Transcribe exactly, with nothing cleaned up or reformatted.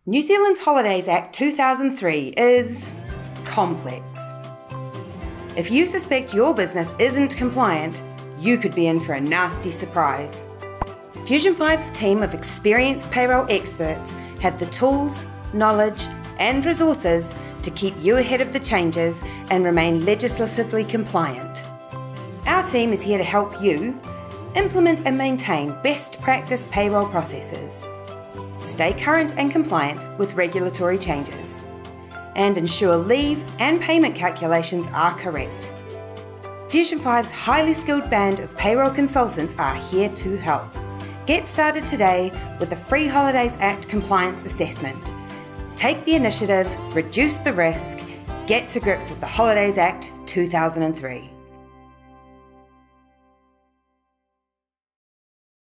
New Zealand's Holidays Act two thousand three is complex. If you suspect your business isn't compliant, you could be in for a nasty surprise. Fusion five's team of experienced payroll experts have the tools, knowledge, and resources to keep you ahead of the changes and remain legislatively compliant. Our team is here to help you implement and maintain best practice payroll processes, stay current and compliant with regulatory changes, and ensure leave and payment calculations are correct. Fusion five's highly skilled band of payroll consultants are here to help. Get started today with a free Holidays Act compliance assessment. Take the initiative, reduce the risk, get to grips with the Holidays Act two thousand three.